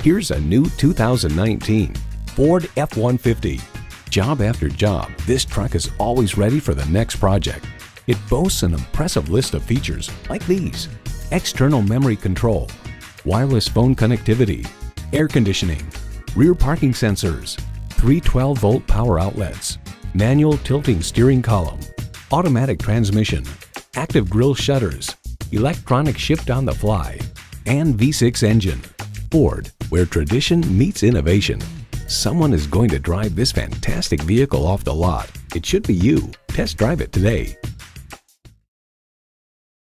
Here's a new 2019 Ford F-150. Job after job, this truck is always ready for the next project. It boasts an impressive list of features like these: external memory control, wireless phone connectivity, air conditioning, rear parking sensors, 3 12-volt power outlets, manual tilting steering column, automatic transmission, active grille shutters, electronic shift on the fly, and V6 engine. Ford, where tradition meets innovation. Someone is going to drive this fantastic vehicle off the lot. It should be you. Test drive it today.